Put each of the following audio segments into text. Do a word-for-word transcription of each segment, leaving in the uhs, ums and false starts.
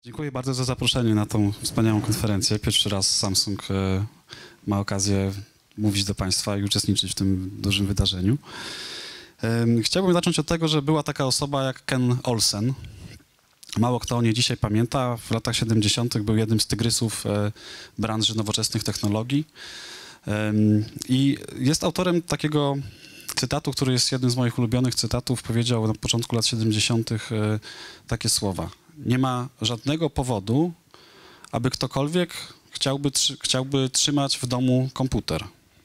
Dziękuję bardzo za zaproszenie na tą wspaniałą konferencję. Pierwszy raz Samsung ma okazję mówić do Państwa i uczestniczyć w tym dużym wydarzeniu. Chciałbym zacząć od tego, że była taka osoba jak Ken Olsen. Mało kto o niej dzisiaj pamięta. W latach siedemdziesiątych był jednym z tygrysów branży nowoczesnych technologii. I jest autorem takiego cytatu, który jest jednym z moich ulubionych cytatów. Powiedział na początku lat siedemdziesiątych takie słowa. Nie ma żadnego powodu, aby ktokolwiek chciałby, chciałby trzymać w domu komputer.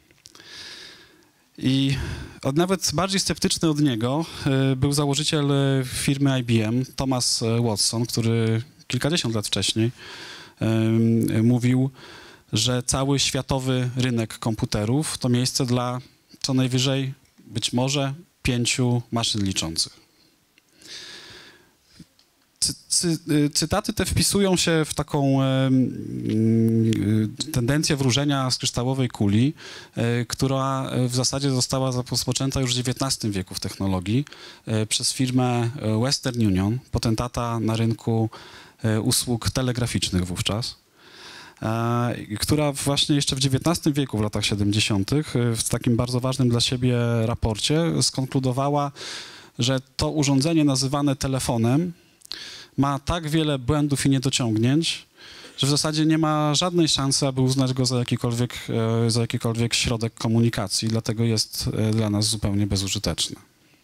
I od, nawet bardziej sceptyczny od niego y, był założyciel firmy I B M, Thomas Watson, który kilkadziesiąt lat wcześniej y, mówił, że cały światowy rynek komputerów to miejsce dla co najwyżej być może pięciu maszyn liczących. Cy, cy, cytaty te wpisują się w taką e, e, tendencję wróżenia z kryształowej kuli, e, która w zasadzie została rozpoczęta już w dziewiętnastym wieku w technologii e, przez firmę Western Union, potentata na rynku e, usług telegraficznych wówczas, e, która właśnie jeszcze w dziewiętnastym wieku, w latach siedemdziesiątych, w takim bardzo ważnym dla siebie raporcie skonkludowała, że to urządzenie nazywane telefonem ma tak wiele błędów i niedociągnięć, że w zasadzie nie ma żadnej szansy, aby uznać go za jakikolwiek, za jakikolwiek środek komunikacji, dlatego jest dla nas zupełnie bezużyteczny.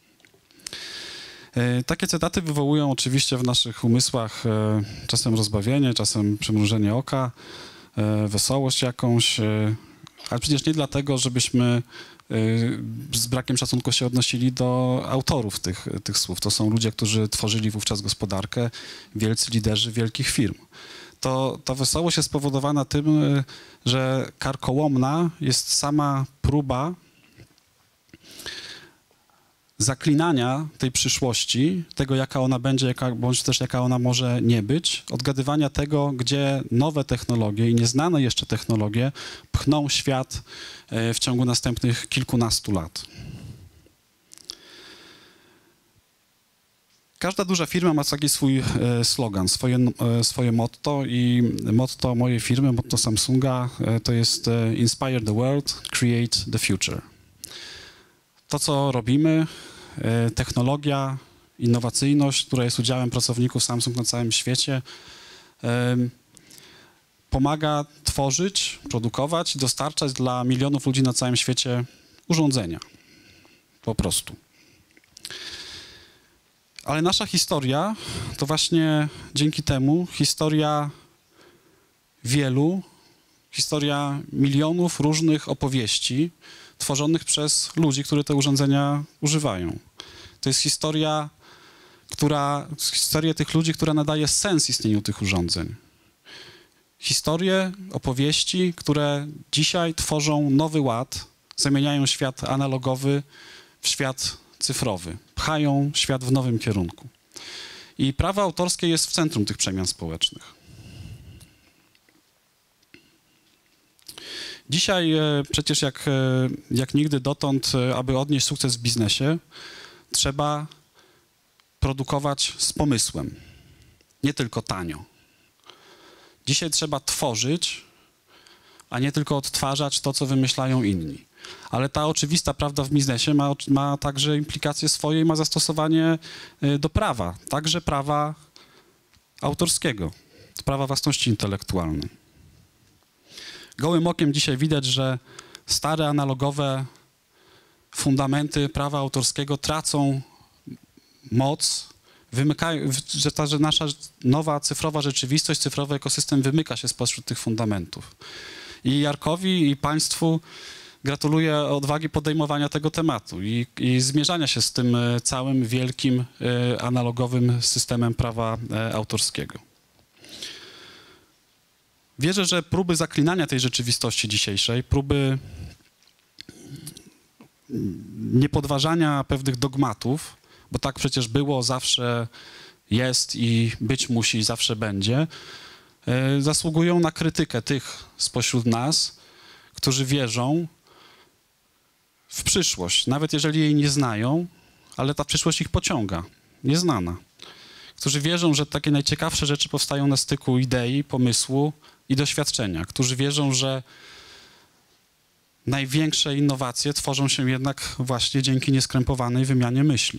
Takie cytaty wywołują oczywiście w naszych umysłach czasem rozbawienie, czasem przymrużenie oka, wesołość jakąś, ale przecież nie dlatego, żebyśmy z brakiem szacunku się odnosili do autorów tych, tych słów. To są ludzie, którzy tworzyli wówczas gospodarkę, wielcy liderzy wielkich firm. To, ta wesołość jest spowodowana tym, że karkołomna jest sama próba zaklinania tej przyszłości, tego jaka ona będzie, jaka, bądź też jaka ona może nie być, odgadywania tego, gdzie nowe technologie i nieznane jeszcze technologie pchną świat w ciągu następnych kilkunastu lat. Każda duża firma ma taki swój slogan, swoje, swoje motto i motto mojej firmy, motto Samsunga to jest Inspire the world, create the future. To, co robimy, technologia, innowacyjność, która jest udziałem pracowników Samsung na całym świecie, pomaga tworzyć, produkować i dostarczać dla milionów ludzi na całym świecie urządzenia. Po prostu. Ale nasza historia to właśnie dzięki temu historia wielu, historia milionów różnych opowieści tworzonych przez ludzi, którzy te urządzenia używają. To jest historia, która, historia tych ludzi, która nadaje sens istnieniu tych urządzeń. Historie, opowieści, które dzisiaj tworzą nowy ład, zamieniają świat analogowy w świat cyfrowy, pchają świat w nowym kierunku. I prawo autorskie jest w centrum tych przemian społecznych. Dzisiaj przecież jak, jak nigdy dotąd, aby odnieść sukces w biznesie, trzeba produkować z pomysłem, nie tylko tanio. Dzisiaj trzeba tworzyć, a nie tylko odtwarzać to, co wymyślają inni. Ale ta oczywista prawda w biznesie ma, ma także implikacje swoje i ma zastosowanie do prawa, także prawa autorskiego, prawa własności intelektualnej. Gołym okiem dzisiaj widać, że stare analogowe fundamenty prawa autorskiego tracą moc, wymykają, że ta że nasza nowa cyfrowa rzeczywistość, cyfrowy ekosystem wymyka się spośród tych fundamentów. I Jarkowi, i Państwu gratuluję odwagi podejmowania tego tematu i, i zmierzania się z tym całym wielkim e, analogowym systemem prawa e, autorskiego. Wierzę, że próby zaklinania tej rzeczywistości dzisiejszej, próby niepodważania pewnych dogmatów, bo tak przecież było, zawsze jest i być musi i zawsze będzie, y, zasługują na krytykę tych spośród nas, którzy wierzą w przyszłość, nawet jeżeli jej nie znają, ale ta przyszłość ich pociąga, nieznana. którzy wierzą, że takie najciekawsze rzeczy powstają na styku idei, pomysłu i doświadczenia, którzy wierzą, że największe innowacje tworzą się jednak właśnie dzięki nieskrępowanej wymianie myśli.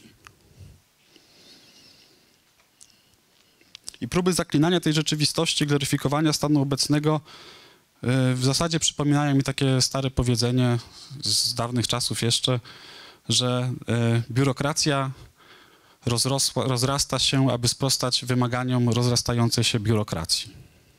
I próby zaklinania tej rzeczywistości, gloryfikowania stanu obecnego w zasadzie przypominają mi takie stare powiedzenie z dawnych czasów jeszcze, że biurokracja rozrosła, rozrasta się, aby sprostać wymaganiom rozrastającej się biurokracji.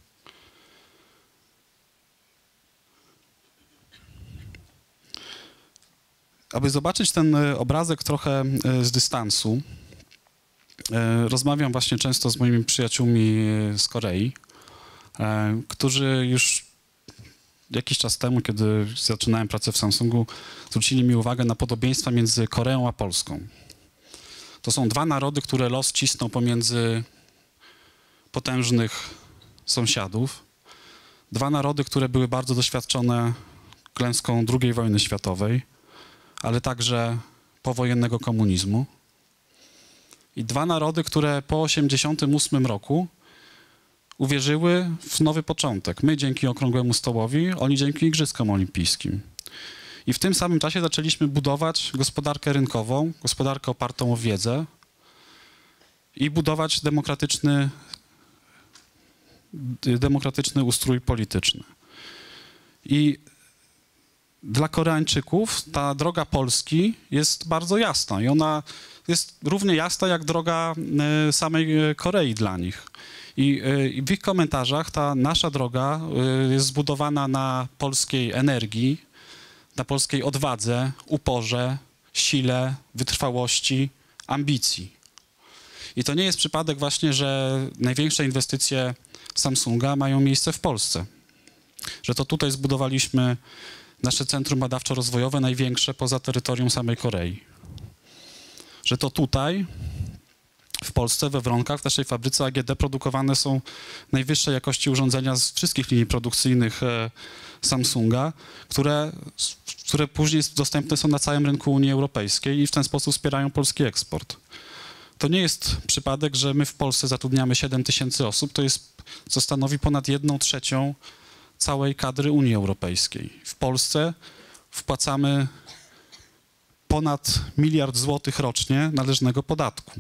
Aby zobaczyć ten obrazek trochę z dystansu, rozmawiam właśnie często z moimi przyjaciółmi z Korei, którzy już jakiś czas temu, kiedy zaczynałem pracę w Samsungu, zwrócili mi uwagę na podobieństwa między Koreą a Polską. To są dwa narody, które los cisnął pomiędzy potężnych sąsiadów. Dwa narody, które były bardzo doświadczone klęską drugiej wojny światowej, ale także powojennego komunizmu. I dwa narody, które po osiemdziesiątym ósmym roku uwierzyły w nowy początek. My dzięki Okrągłemu Stołowi, oni dzięki Igrzyskom Olimpijskim. I w tym samym czasie zaczęliśmy budować gospodarkę rynkową, gospodarkę opartą o wiedzę i budować demokratyczny, demokratyczny ustrój polityczny. I dla Koreańczyków ta droga Polski jest bardzo jasna i ona jest równie jasna jak droga samej Korei dla nich. I w ich komentarzach ta nasza droga jest zbudowana na polskiej energii, na polskiej odwadze, uporze, sile, wytrwałości, ambicji. I to nie jest przypadek właśnie, że największe inwestycje Samsunga mają miejsce w Polsce. Że to tutaj zbudowaliśmy nasze centrum badawczo-rozwojowe, największe poza terytorium samej Korei. Że to tutaj, w Polsce, we Wronkach, w naszej fabryce A G D produkowane są najwyższej jakości urządzenia z wszystkich linii produkcyjnych e, Samsunga, które, które później dostępne są na całym rynku Unii Europejskiej i w ten sposób wspierają polski eksport. To nie jest przypadek, że my w Polsce zatrudniamy siedem tysięcy osób, to jest, co stanowi ponad jedną trzecią całej kadry Unii Europejskiej. W Polsce wpłacamy ponad miliard złotych rocznie należnego podatku.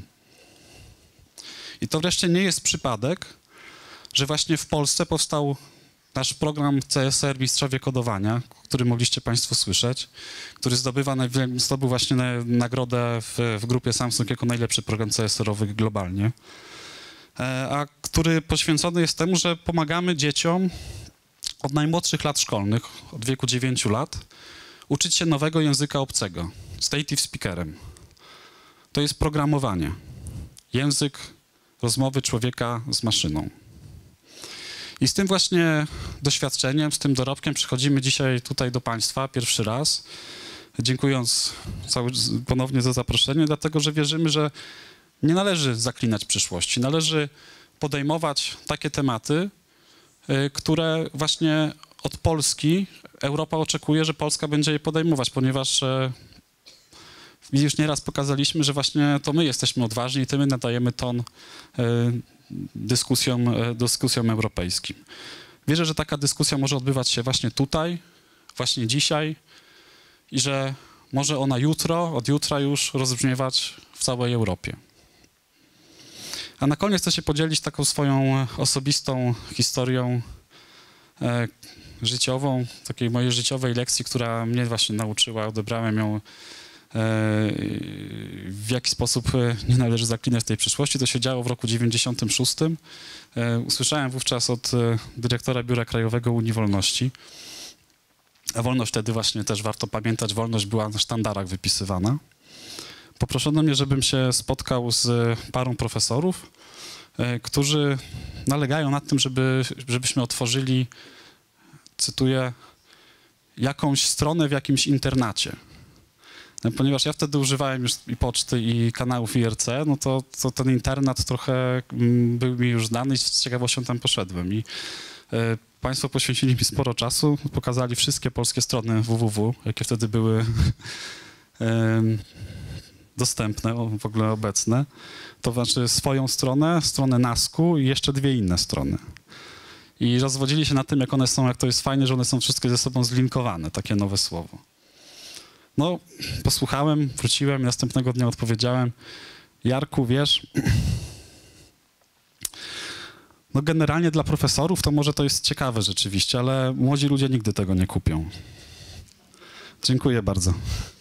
I to wreszcie nie jest przypadek, że właśnie w Polsce powstał nasz program C S R Mistrzowie Kodowania, który mogliście Państwo słyszeć, który zdobywa, zdobył właśnie nagrodę w, w grupie Samsung jako najlepszy program C S R-owy globalnie, a który poświęcony jest temu, że pomagamy dzieciom od najmłodszych lat szkolnych, od wieku dziewięciu lat, uczyć się nowego języka obcego, z native speakerem. To jest programowanie. Język rozmowy człowieka z maszyną. I z tym właśnie doświadczeniem, z tym dorobkiem przychodzimy dzisiaj tutaj do Państwa pierwszy raz, dziękując cały, ponownie za zaproszenie, dlatego że wierzymy, że nie należy zaklinać przyszłości. Należy podejmować takie tematy, które właśnie od Polski Europa oczekuje, że Polska będzie je podejmować, ponieważ już nieraz pokazaliśmy, że właśnie to my jesteśmy odważni i to my nadajemy ton dyskusjom, dyskusjom europejskim. Wierzę, że taka dyskusja może odbywać się właśnie tutaj, właśnie dzisiaj i że może ona jutro, od jutra już rozbrzmiewać w całej Europie. A na koniec chcę się podzielić taką swoją osobistą historią e, życiową, takiej mojej życiowej lekcji, która mnie właśnie nauczyła, odebrałem ją, e, w jaki sposób nie należy zaklinać tej przyszłości. To się działo w roku dziewięćdziesiątym szóstym. E, usłyszałem wówczas od e, dyrektora Biura Krajowego Unii Wolności, a wolność wtedy właśnie też warto pamiętać, wolność była na sztandarach wypisywana. Poproszono mnie, żebym się spotkał z parą profesorów, którzy nalegają nad tym, żeby, żebyśmy otworzyli, cytuję, jakąś stronę w jakimś internacie. Ponieważ ja wtedy używałem już i poczty, i kanałów I R C, no to, to ten internat trochę był mi już znany i z ciekawością tam poszedłem. I e, Państwo poświęcili mi sporo czasu, pokazali wszystkie polskie strony www, jakie wtedy były e, dostępne, w ogóle obecne. To znaczy swoją stronę, stronę Nasku i jeszcze dwie inne strony. I rozwodzili się na tym, jak one są, jak to jest fajne, że one są wszystkie ze sobą zlinkowane, takie nowe słowo. No, posłuchałem, wróciłem i następnego dnia odpowiedziałem: Jarku, wiesz, no generalnie dla profesorów to może to jest ciekawe rzeczywiście, ale młodzi ludzie nigdy tego nie kupią. Dziękuję bardzo.